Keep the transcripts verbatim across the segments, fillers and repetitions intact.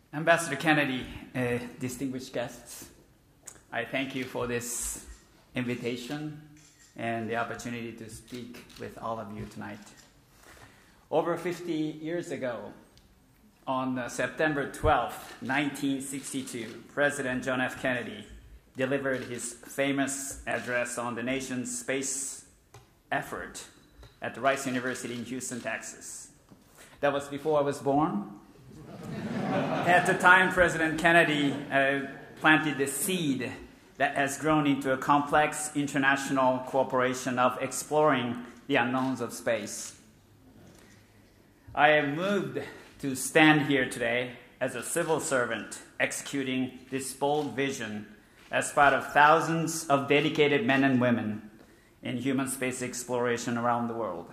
Ambassador Kennedy, uh, distinguished guests, I thank you for this invitation and the opportunity to speak with all of you tonight. Over fifty years ago, on uh, September twelfth, nineteen sixty-two, President John F. Kennedy delivered his famous address on the nation's space effort at the Rice University in Houston, Texas. That was before I was born. At the time, President Kennedy uh, planted the seed that has grown into a complex international cooperation of exploring the unknowns of space. I am moved to stand here today as a civil servant executing this bold vision as part of thousands of dedicated men and women in human space exploration around the world.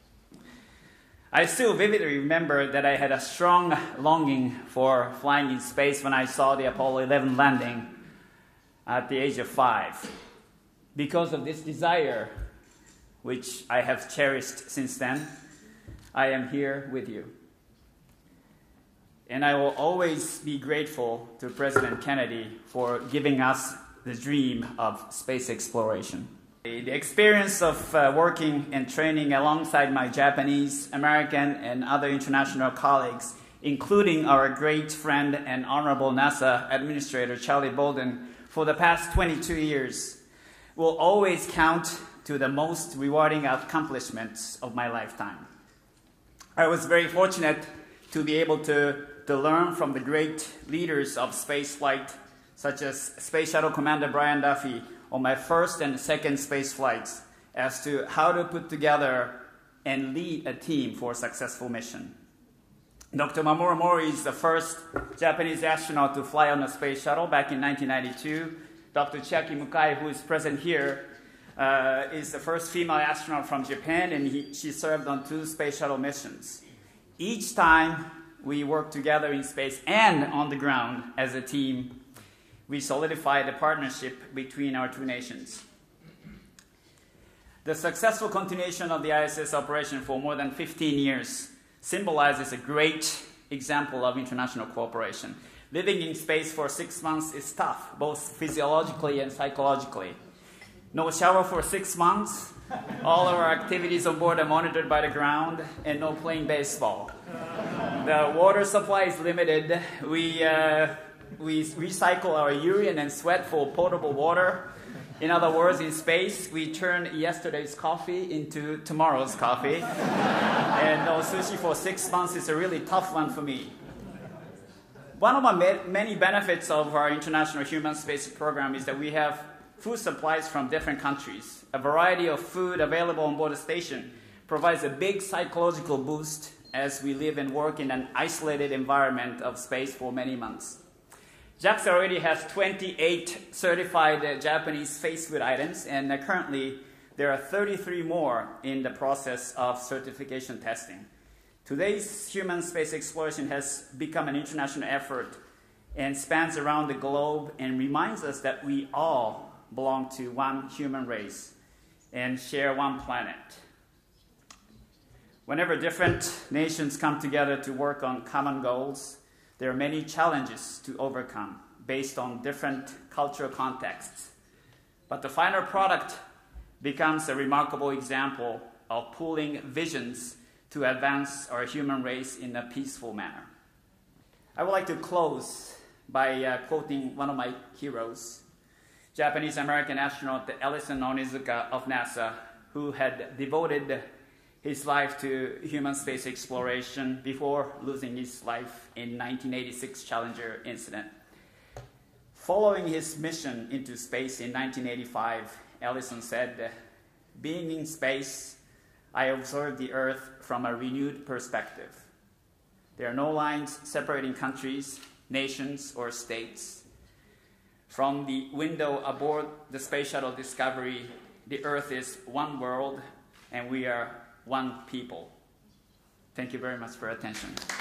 I still vividly remember that I had a strong longing for flying in space when I saw the Apollo eleven landing at the age of five. Because of this desire, which I have cherished since then, I am here with you. And I will always be grateful to President Kennedy for giving us the dream of space exploration. The experience of uh, working and training alongside my Japanese, American, and other international colleagues, including our great friend and honorable NASA Administrator Charlie Bolden, for the past twenty-two years, will always count to the most rewarding accomplishments of my lifetime. I was very fortunate to be able to, to learn from the great leaders of spaceflight, such as Space Shuttle Commander Brian Duffy, on my first and second space flights as to how to put together and lead a team for a successful mission. Doctor Mamoru Mori is the first Japanese astronaut to fly on a space shuttle back in nineteen ninety-two. Doctor Chiaki Mukai, who is present here, uh, is the first female astronaut from Japan, and he, she served on two space shuttle missions. Each time we worked together in space and on the ground as a team, we solidified the partnership between our two nations. The successful continuation of the I S S operation for more than fifteen years symbolizes a great example of international cooperation. Living in space for six months is tough, both physiologically and psychologically. No shower for six months, all of our activities on board are monitored by the ground, and no playing baseball. The water supply is limited. We uh, We recycle our urine and sweat for potable water. In other words, in space, we turn yesterday's coffee into tomorrow's coffee. And no sushi for six months is a really tough one for me. One of my many benefits of our international human space program is that we have food supplies from different countries. A variety of food available on board the station provides a big psychological boost as we live and work in an isolated environment of space for many months. JAXA already has twenty-eight certified uh, Japanese space food items, and uh, currently there are thirty-three more in the process of certification testing. Today's human space exploration has become an international effort and spans around the globe and reminds us that we all belong to one human race and share one planet. Whenever different nations come together to work on common goals, there are many challenges to overcome based on different cultural contexts. But the final product becomes a remarkable example of pooling visions to advance our human race in a peaceful manner. I would like to close by uh, quoting one of my heroes, Japanese-American astronaut Ellison Onizuka of NASA, who had devoted his life to human space exploration before losing his life in nineteen eighty-six Challenger incident. Following his mission into space in nineteen eighty-five, Ellison said, "Being in space, I observed the Earth from a renewed perspective. There are no lines separating countries, nations, or states. From the window aboard the Space Shuttle Discovery, the Earth is one world, and we are one people." Thank you very much for your attention.